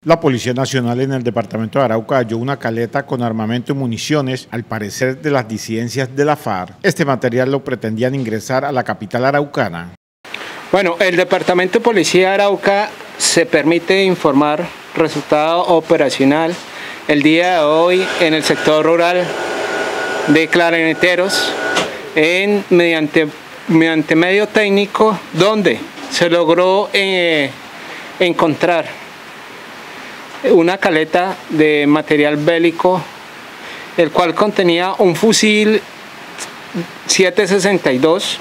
La Policía Nacional en el departamento de Arauca halló una caleta con armamento y municiones, al parecer de las disidencias de la FARC. Este material lo pretendían ingresar a la capital araucana. Bueno, el departamento de Policía de Arauca se permite informar resultado operacional el día de hoy en el sector rural de Clarineteros mediante medio técnico, donde se logró encontrar una caleta de material bélico, el cual contenía un fusil 7.62,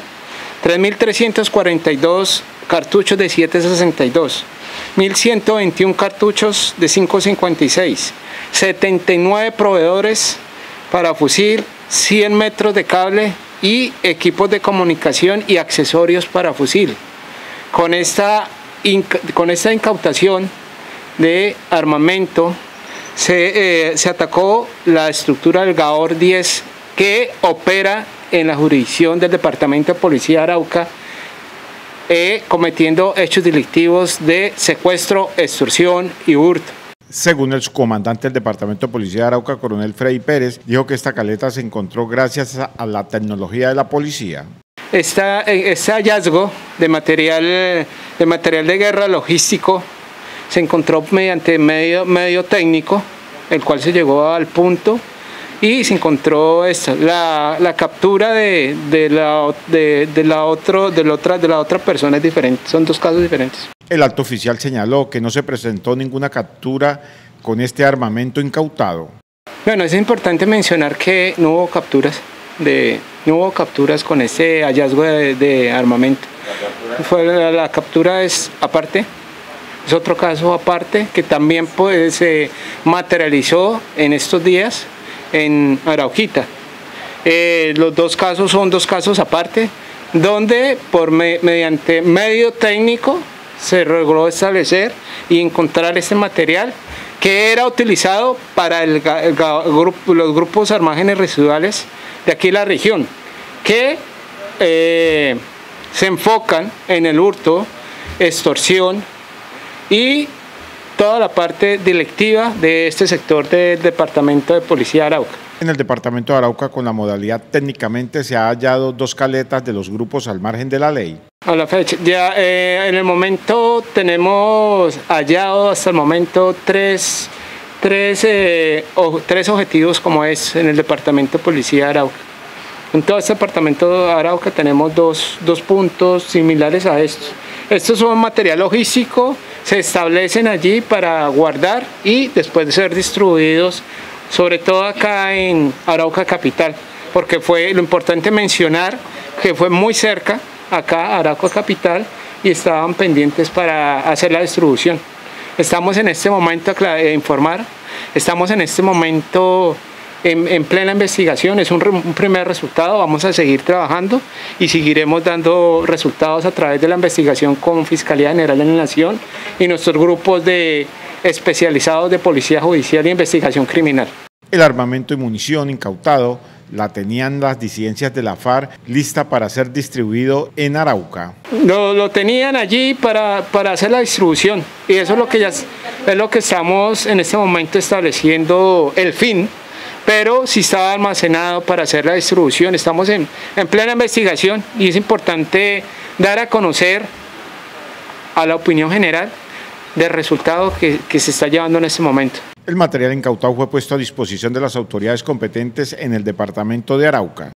3.342 cartuchos de 7.62, 1.121 cartuchos de 5.56, 79 proveedores para fusil, 100 metros de cable y equipos de comunicación y accesorios para fusil. Con esta incautación de armamento se atacó la estructura del GAOR 10 que opera en la jurisdicción del Departamento de Policía de Arauca, cometiendo hechos delictivos de secuestro, extorsión y hurto. Según el subcomandante del Departamento de Policía de Arauca, coronel Freddy Pérez, dijo que esta caleta se encontró gracias a la tecnología de la policía. Este hallazgo de material de guerra logístico se encontró mediante medio técnico, el cual se llegó al punto y se encontró la captura de la otra persona es diferente, son dos casos diferentes. El acto oficial señaló que no se presentó ninguna captura con este armamento incautado. Bueno, es importante mencionar que no hubo capturas con este hallazgo de armamento. La captura es aparte. Es otro caso aparte que también se materializó en estos días en Arauquita. Los dos casos son dos casos aparte, donde mediante medio técnico se logró establecer y encontrar este material que era utilizado para los grupos armágenes residuales de aquí en la región, que se enfocan en el hurto, extorsión y toda la parte delictiva de este sector del Departamento de Policía de Arauca. En el departamento de Arauca, con la modalidad técnicamente, se ha hallado dos caletas de los grupos al margen de la ley. A la fecha, ya en el momento tenemos hallado hasta el momento tres objetivos como es en el departamento de Policía de Arauca. En todo este departamento de Arauca tenemos dos puntos similares a estos. Estos son material logístico, se establecen allí para guardar y después de ser distribuidos, sobre todo acá en Arauca Capital, porque fue lo importante mencionar que fue muy cerca, acá Arauca Capital, y estaban pendientes para hacer la distribución. Estamos en este momento estamos en este momento en plena investigación, es un primer resultado, vamos a seguir trabajando y seguiremos dando resultados a través de la investigación con Fiscalía General de la Nación y nuestros grupos especializados de Policía Judicial y Investigación Criminal. El armamento y munición incautado la tenían las disidencias de la FARC lista para ser distribuido en Arauca. Lo tenían allí para hacer la distribución y eso es lo que estamos en este momento estableciendo el fin, pero si estaba almacenado para hacer la distribución. Estamos en plena investigación y es importante dar a conocer a la opinión general del resultado que se está llevando en este momento. El material incautado fue puesto a disposición de las autoridades competentes en el departamento de Arauca.